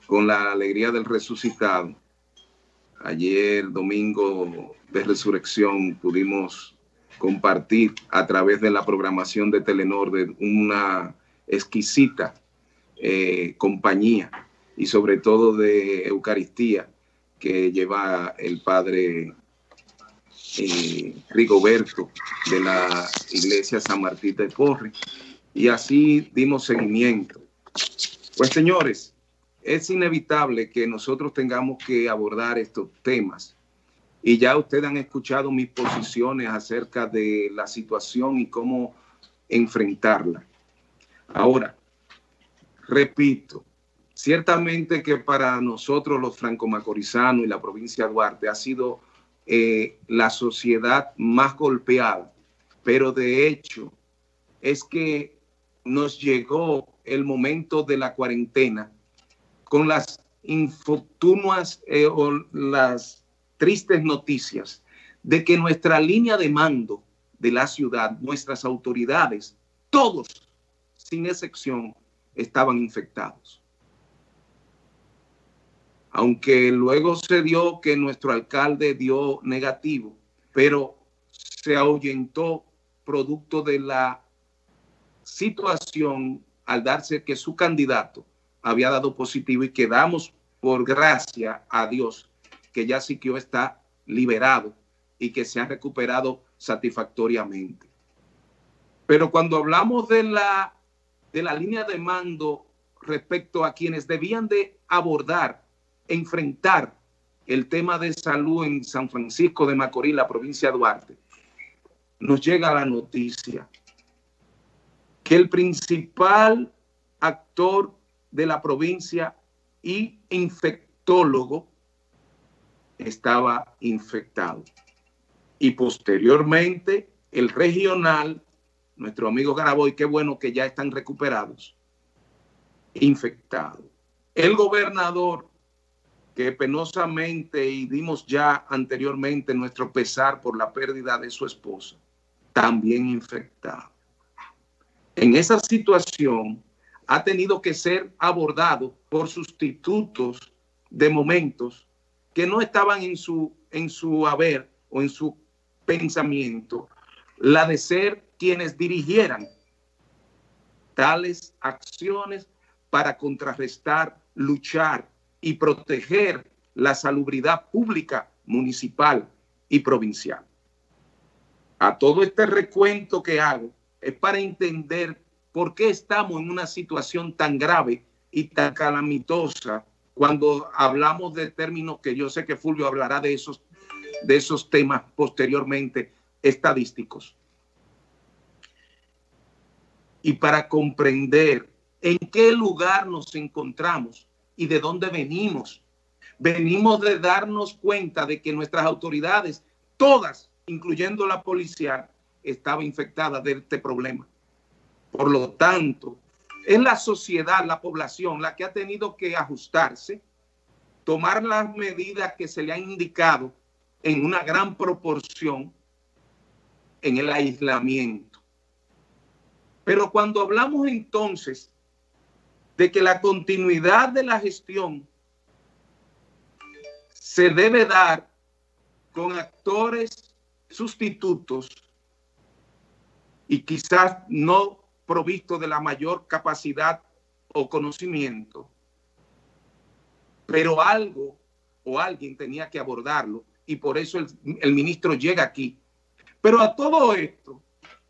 con la alegría del resucitado. Ayer, domingo de resurrección, pudimos compartir a través de la programación de Telenor de una exquisita compañía y sobre todo de Eucaristía que lleva el padre Rigoberto de la iglesia San Martín de Porres, y así dimos seguimiento. Pues señores, es inevitable que nosotros tengamos que abordar estos temas, y ya ustedes han escuchado mis posiciones acerca de la situación y cómo enfrentarla. Ahora, repito, ciertamente que para nosotros los franco-macorizanos y la provincia de Duarte ha sido la sociedad más golpeada, pero de hecho es que nos llegó el momento de la cuarentena con las infortunas o las tristes noticias de que nuestra línea de mando de la ciudad, nuestras autoridades, todos, sin excepción, estaban infectados. Aunque luego se dio que nuestro alcalde dio negativo, pero se ahuyentó producto de la situación al darse que su candidato había dado positivo, y quedamos por gracia a Dios que ya Siquio está liberado y que se ha recuperado satisfactoriamente. Pero cuando hablamos de la línea de mando respecto a quienes debían de abordar, enfrentar el tema de salud en San Francisco de Macorís, la provincia de Duarte, nos llega la noticia que el principal actor de la provincia y infectólogo estaba infectado. Y posteriormente el regional, nuestro amigo Garaboy, qué bueno que ya están recuperados, infectado. El gobernador, que penosamente, y dimos ya anteriormente nuestro pesar por la pérdida de su esposa, también infectado. En esa situación ha tenido que ser abordado por sustitutos de momentos que no estaban en su haber o en su pensamiento, la de ser quienes dirigieran tales acciones para contrarrestar, luchar y proteger la salubridad pública, municipal y provincial. A todo este recuento que hago es para entender por qué estamos en una situación tan grave y tan calamitosa cuando hablamos de términos que yo sé que Fulvio hablará de esos temas posteriormente, estadísticos. Y para comprender en qué lugar nos encontramos y de dónde venimos. Venimos de darnos cuenta de que nuestras autoridades, todas, incluyendo la policía, estaba infectada de este problema. Por lo tanto, es la sociedad, la población, la que ha tenido que ajustarse, tomar las medidas que se le han indicado en una gran proporción en el aislamiento. Pero cuando hablamos entonces de que la continuidad de la gestión se debe dar con actores sustitutos y quizás no provistos de la mayor capacidad o conocimiento, pero algo o alguien tenía que abordarlo, y por eso el ministro llega aquí. Pero a todo esto,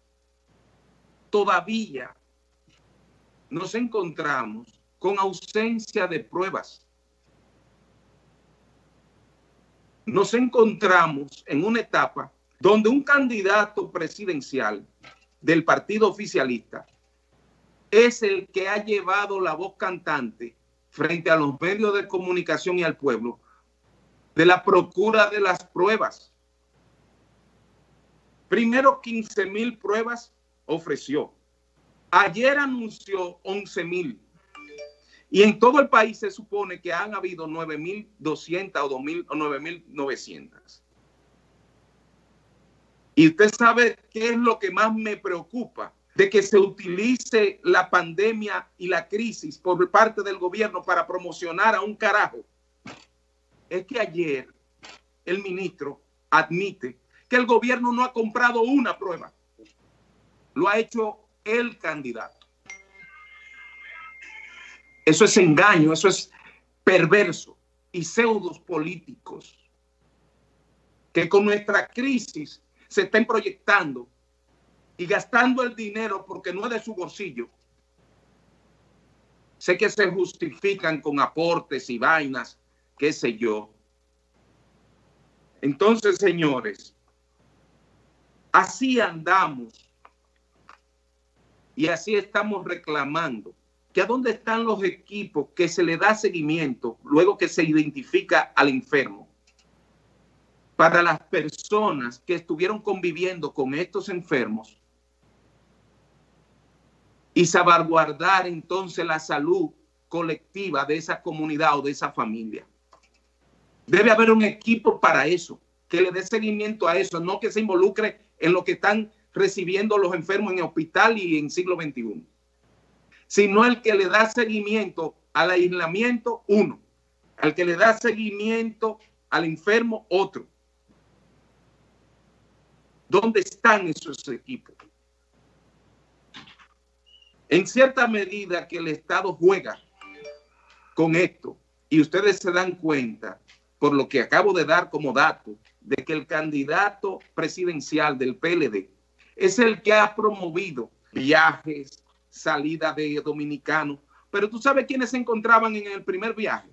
todavía nos encontramos con ausencia de pruebas. Nos encontramos en una etapa donde un candidato presidencial del partido oficialista es el que ha llevado la voz cantante frente a los medios de comunicación y al pueblo de la procura de las pruebas. Primero 15,000 pruebas ofreció. Ayer anunció 11,000. Y en todo el país se supone que han habido 9,200 o 2,000 o 9,900. Y usted sabe qué es lo que más me preocupa, de que se utilice la pandemia y la crisis por parte del gobierno para promocionar a un carajo, es que ayer el ministro admite que el gobierno no ha comprado una prueba. Lo ha hecho el candidato. Eso es engaño, eso es perverso y pseudos políticos que con nuestra crisis se estén proyectando y gastando el dinero porque no es de su bolsillo. Sé que se justifican con aportes y vainas, qué sé yo. Entonces, señores, así andamos y así estamos reclamando que a dónde están los equipos que se le da seguimiento luego que se identifica al enfermo para las personas que estuvieron conviviendo con estos enfermos y salvaguardar entonces la salud colectiva de esa comunidad o de esa familia. Debe haber un equipo para eso, que le dé seguimiento a eso, no que se involucre en lo que están recibiendo los enfermos en el hospital y en siglo XXI, sino el que le da seguimiento al aislamiento, uno, al que le da seguimiento al enfermo, otro. ¿Dónde están esos equipos? En cierta medida que el Estado juega con esto, y ustedes se dan cuenta, por lo que acabo de dar como dato, de que el candidato presidencial del PLD es el que ha promovido viajes, salida de dominicanos. Pero tú sabes quiénes se encontraban en el primer viaje.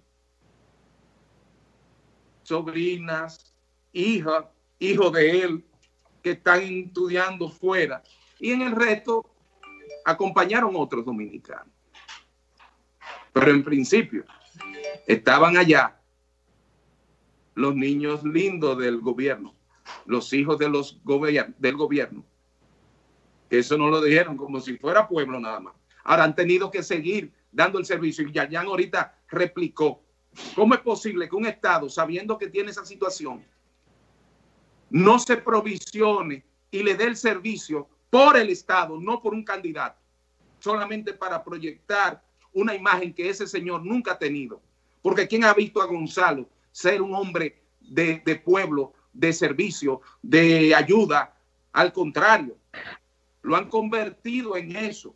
Sobrinas, hijas, hijos de él, que están estudiando fuera. Y en el resto acompañaron otros dominicanos. Pero en principio estaban allá los niños lindos del gobierno, los hijos de del gobierno. Eso no lo dijeron como si fuera pueblo nada más. Ahora han tenido que seguir dando el servicio. Y Yayan ahorita replicó, ¿cómo es posible que un Estado, sabiendo que tiene esa situación, no se provisione y le dé el servicio por el Estado, no por un candidato, solamente para proyectar una imagen que ese señor nunca ha tenido? Porque ¿quién ha visto a Gonzalo ser un hombre de pueblo, de servicio, de ayuda? Al contrario, lo han convertido en eso.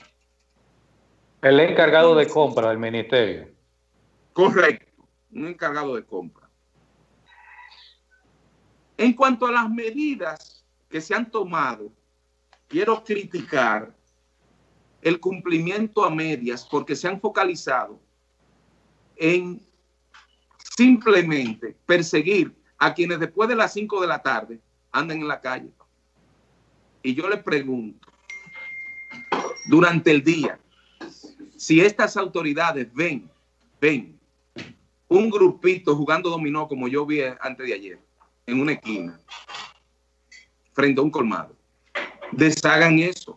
El encargado de compra del ministerio. Correcto, un encargado de compra. En cuanto a las medidas que se han tomado, quiero criticar el cumplimiento a medias porque se han focalizado en simplemente perseguir a quienes después de las 5 de la tarde andan en la calle. Y yo le pregunto, durante el día, si estas autoridades ven un grupito jugando dominó como yo vi antes de ayer, en una esquina, frente a un colmado, deshagan eso.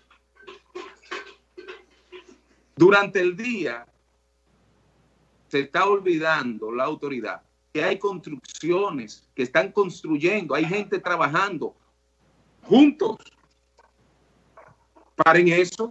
Durante el día se está olvidando la autoridad que hay construcciones que están construyendo, hay gente trabajando juntos. Paren eso.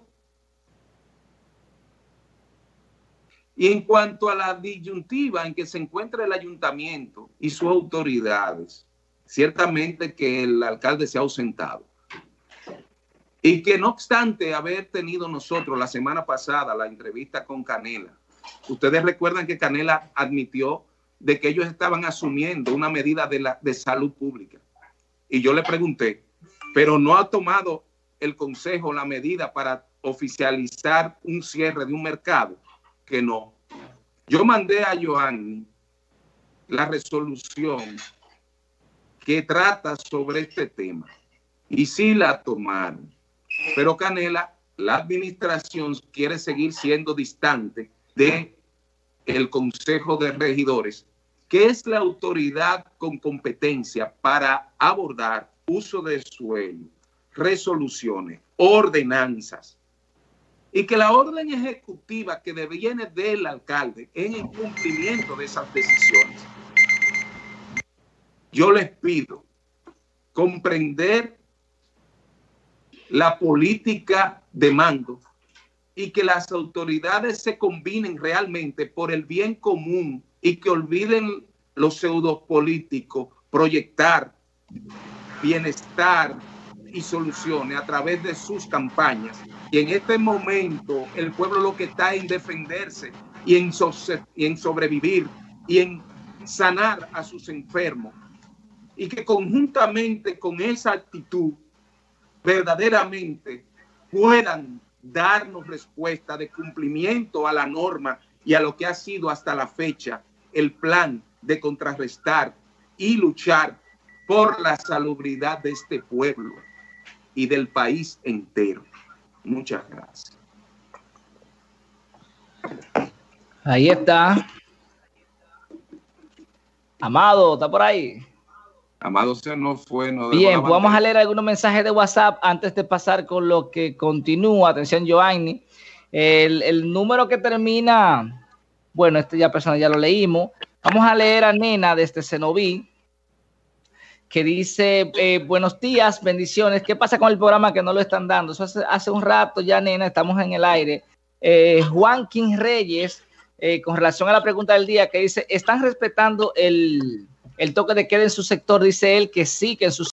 Y en cuanto a la disyuntiva en que se encuentra el ayuntamiento y sus autoridades, ciertamente que el alcalde se ha ausentado. Y que no obstante haber tenido nosotros la semana pasada la entrevista con Canela, ustedes recuerdan que Canela admitió de que ellos estaban asumiendo una medida de salud pública. Y yo le pregunté, ¿pero no ha tomado el Consejo la medida para oficializar un cierre de un mercado? Que no. Yo mandé a Joanny la resolución que trata sobre este tema y sí la tomaron, pero Canela, la administración quiere seguir siendo distante de el Consejo de Regidores, que es la autoridad con competencia para abordar uso de suelo, resoluciones, ordenanzas. Y que la orden ejecutiva que viene del alcalde en el cumplimiento de esas decisiones. Yo les pido comprender la política de mando y que las autoridades se combinen realmente por el bien común y que olviden los pseudopolíticos proyectar bienestar y soluciones a través de sus campañas. Y en este momento el pueblo lo que está en defenderse y en sobrevivir y en sanar a sus enfermos. Y que conjuntamente con esa actitud verdaderamente puedan darnos respuesta de cumplimiento a la norma y a lo que ha sido hasta la fecha el plan de contrarrestar y luchar por la salubridad de este pueblo y del país entero. Muchas gracias. Ahí está. Amado, ¿está por ahí? Amado se nos fue. No. Bien, pues vamos a leer algunos mensajes de WhatsApp antes de pasar con lo que continúa. Atención, Joanny. El número que termina, bueno, ya persona ya lo leímos. Vamos a leer a Nena desde Cenoví, que dice, buenos días, bendiciones. ¿Qué pasa con el programa que no lo están dando? Eso hace un rato ya, Nena, estamos en el aire. Juan King Reyes, con relación a la pregunta del día, que dice, ¿están respetando el toque de queda en su sector? Dice él que sí, que en su